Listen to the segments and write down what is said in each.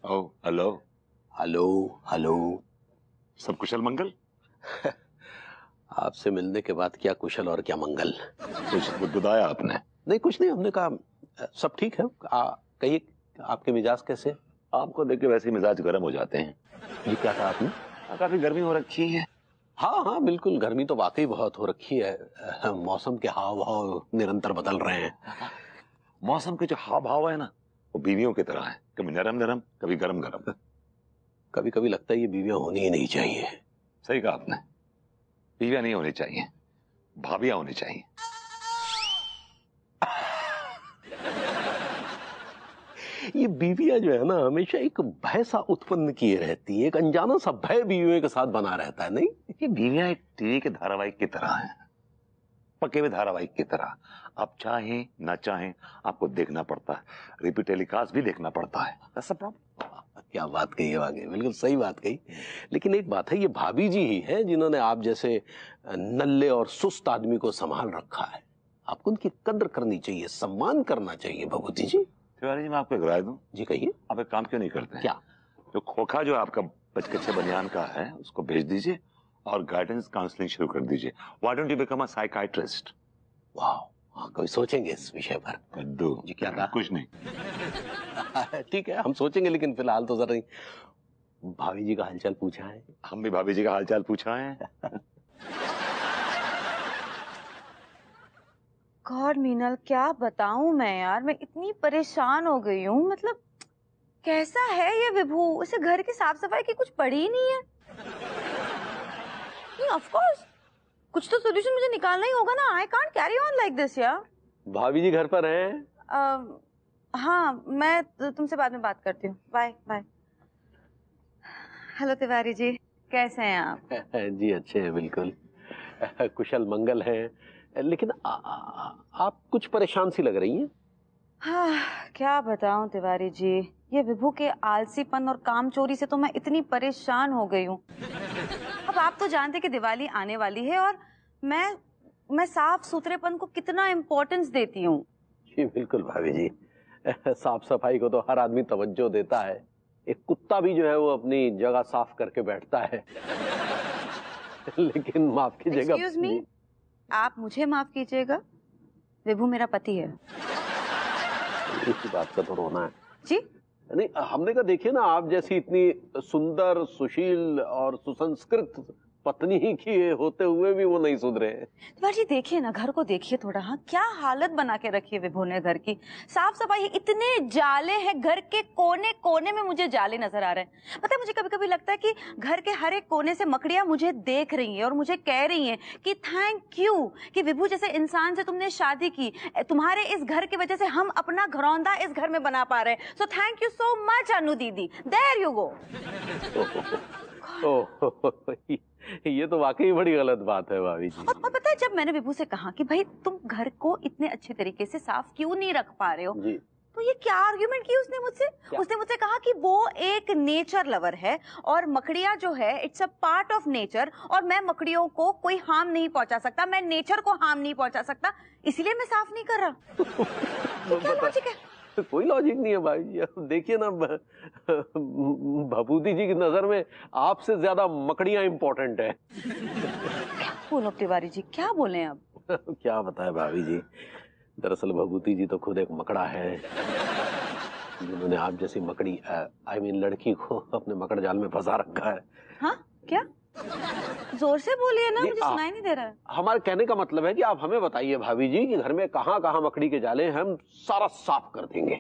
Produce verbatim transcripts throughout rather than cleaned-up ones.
ओ hello hello hello. सब कुशल मंगल? आपसे मिलने के बाद क्या कुशल और क्या मंगल। कुछ बुदबुदाया आपने? नहीं कुछ नहीं, हमने कहा सब ठीक है। कहिए आपके मिजाज कैसे? आपको देख के वैसे मिजाज गर्म हो जाते हैं। ये क्या कहा आपने? काफी गर्मी हो रखी है। हाँ हाँ बिल्कुल, गर्मी तो वाकई बहुत हो रखी है। मौसम के हाव भाव निरंतर बदल रहे हैं। मौसम के जो हाव भाव है ना, वो बीवियों की तरह है, कभी नरम नरम कभी गरम गरम। कभी कभी लगता है ये बीवियां होनी ही नहीं चाहिए। सही कहा आपने, बीवियां नहीं होनी चाहिए, भाभियां होनी चाहिए। ये बीवियां जो है ना हमेशा एक भय सा उत्पन्न किए रहती है, एक अनजाना सा भय बीवियों के साथ बना रहता है। नहीं, ये बीवियां एक टीवी के धारावाहिक की तरह हैं, पके हुए धारावाहिक की तरह। आप चाहें ना चाहें आपको देखना पड़ता है, रिपीट टेलीकास्ट भी देखना पड़ता है। That's the problem। क्या बात कही है, वाकई बिल्कुल सही बात कही। लेकिन एक बात है, ये भाभी जी ही है जिन्होंने आप जैसे नल्ले और सुस्त आदमी को संभाल रखा है। आपको उनकी कद्र करनी चाहिए, सम्मान करना चाहिए भभूति जी। तिवारी जी मैं आपको एक राय दूं? जी कहिए। आप एक काम क्यों नहीं करते? क्या? जो खोखा जो आपका बचकच्चे बनियान का है उसको भेज दीजिए और गाइडेंस काउंसलिंग शुरू कर दीजिए। Why don't you become a psychiatrist? वाह, हाँ कभी सोचेंगे इस विषय पर। कद्दू जी क्या कहा? कुछ नहीं। ठीक है हम सोचेंगे, लेकिन फिलहाल तो जरा भाभी जी का हालचाल पूछा है? हम भी भाभी जी का हालचाल पूछा है। गॉड मीनल, क्या बताऊं मैं यार, मैं इतनी परेशान हो गई हूँ। मतलब कैसा है ये विभू, उसे घर की साफ सफाई की कुछ पड़ी ही नहीं है। नहीं ऑफ कोर्स कुछ तो सोल्यूशन मुझे निकालना ही होगा ना। I can't carry on like this यार। भाभी जी घर पर हैं? uh, हाँ मैं तुमसे बाद में बात करती हूँ। Bye bye. Hello Tiwari ji, कैसे हैं आप? जी अच्छे हैं बिल्कुल, कुशल मंगल है। लेकिन आ, आ, आप कुछ परेशान सी लग रही हैं। हाँ क्या बताऊं तिवारी जी, ये विभू के आलसीपन और काम चोरी से तो मैं इतनी परेशान हो गई हूँ। अब आप तो जानते कि दिवाली आने वाली है और मैं मैं साफ सुथरेपन को कितना इम्पोर्टेंस देती हूँ। जी बिल्कुल भाभी जी, साफ सफाई को तो हर आदमी तवज्जो देता है। एक कुत्ता भी जो है वो अपनी जगह साफ करके बैठता है। लेकिन माफ कीजिएगा। एक्सक्यूज मी, आप मुझे माफ कीजिएगा, विभू मेरा पति है। इसी बात का तो रोना है जी। नहीं, हमने कहा देखिए ना, आप जैसी इतनी सुंदर सुशील और सुसंस्कृत पत्नी ही की होते हुए भी वो नहीं सुधरे। जी देखिए ना, घर को देखिए थोड़ा। हाँ क्या हालत बना के रखी है विभू ने घर की। साफ सफाई, इतने जाले हैं घर के कोने कोने में, मुझे जाले नजर आ रहे हैं। पता है मुझे कभी कभी लगता है कि घर के हर एक कोने से मकड़ियां मुझे देख रही हैं और मुझे कह रही हैं कि थैंक यू कि विभू जैसे इंसान से तुमने शादी की। तुम्हारे इस घर की वजह से हम अपना घरौंदा इस घर में बना पा रहे हैं। So thank you so much Anu दीदी। There you go. ये तो वाकई बड़ी गलत बात है भाभी जी। और, और पता है जब मैंने विभू से कहा कि भाई तुम घर को इतने अच्छे तरीके से साफ क्यों नहीं रख पा रहे हो जी, तो ये क्या आर्ग्यूमेंट की उसने मुझसे। उसने मुझसे कहा कि वो एक नेचर लवर है और मकड़ियां जो है it's a part of nature और मैं मकड़ियों को कोई हार्म नहीं पहुंचा सकता, मैं नेचर को हार्म नहीं पहुंचा सकता, इसीलिए मैं साफ नहीं कर रहा। ये क्या लॉजिक है? कोई लॉजिक नहीं है भाई जी। देखिए ना, भभूति जी की नजर में आपसे ज्यादा मकड़ियां इंपॉर्टेंट है। बोलो तिवारी जी, क्या बोले अब? क्या बताए भाभी जी, दरअसल भभूति जी तो खुद एक मकड़ा है जिन्होंने आप जैसी मकड़ी आई मीन लड़की को अपने मकड़ जाल में फंसा रखा है। हाँ क्या? जोर से बोलिए ना, मुझे सुनाई नहीं दे रहा है। हमारे कहने का मतलब है कि आप हमें बताइए भाभी जी कि घर में कहाँ कहाँ मकड़ी के जाले हैं, हम सारा साफ कर देंगे।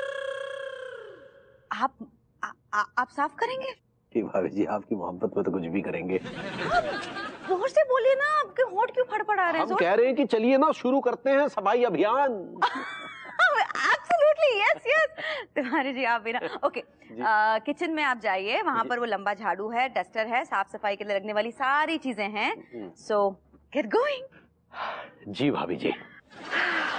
आप आ, आ, आप साफ करेंगे? जी भाभी जी, आपकी मोहब्बत में तो कुछ भी करेंगे। जोर से बोलिए ना, आपके होंठ क्यों फड़फड़ा रहे हैं? हम कह रहे हैं कि चलिए ना शुरू करते हैं सफाई अभियान। Absolutely, yes, yes. Tiwari ji आप भी ना। ओके, किचन में आप जाइए, वहां पर वो लंबा झाड़ू है, डस्टर है, साफ सफाई के लिए लगने वाली सारी चीजें हैं। सो गेट गोइंग। जी भाभी जी।